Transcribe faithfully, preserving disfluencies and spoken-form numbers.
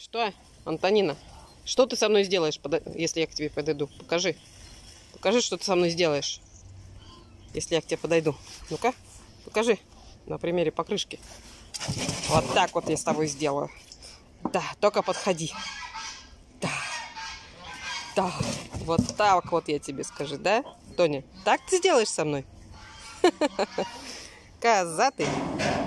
Что, Антонина? Что ты со мной сделаешь, если я к тебе подойду? Покажи. Покажи, что ты со мной сделаешь, если я к тебе подойду. Ну-ка, покажи на примере покрышки. Вот так вот я с тобой сделаю. Да, только подходи. Да. Да. Вот так вот я тебе скажу, да, Тоня? Так ты сделаешь со мной? Коза ты.